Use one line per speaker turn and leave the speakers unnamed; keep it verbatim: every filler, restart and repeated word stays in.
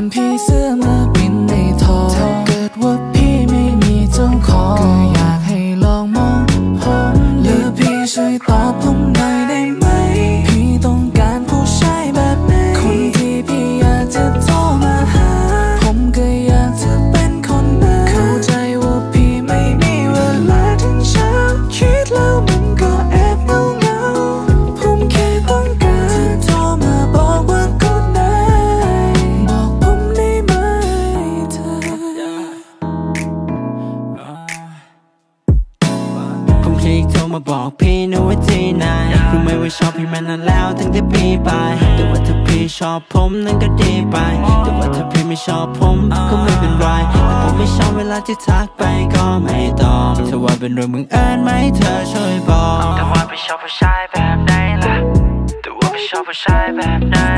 อนพี่เสื้อมาบินในทองถ้าเกิดว่าพี่ไม่มีเจ้าของก็อยากให้ลองมองผมหรือพี่ช่วยตอบผมหน่อยได้ไหมพี่ต้องการผู้ชายแบบไหนคนที่พี่อยากจะโทรมาหาผมก็อยากจะเป็นคนนั้นเข้าใจว่าพี่ไม่มีเวลาทั้งเช้าคิดแล้วมันก็แอบเงาเงาผมแค่ต้องการจะโทรมาบอกว่า good night บอกผมได้ไหมเธอ
ผมคลิกโทรมาบอกพี่นะว่าที่ไหนรู้ไหมว่าชอบพี่มานานแล้วตั้งแต่ปีไปแต่ว่าถ้าพี่ชอบผมนั่นก็ดีไปแต่ว่าถ้าพี่ไม่ชอบผมก็ไม่เป็นไรแต่ผมไม่ชอบเวลาที่ทักไปก็ไม่ตอบถ้าว่าเป็นเรื่องบังเอิญไหมเธอช่วยบอกแต่ว่าพี่ชอบผู้ชายแบบไหนล่ะแต่ว่าพี่ชอบผู้ชายแบบไหน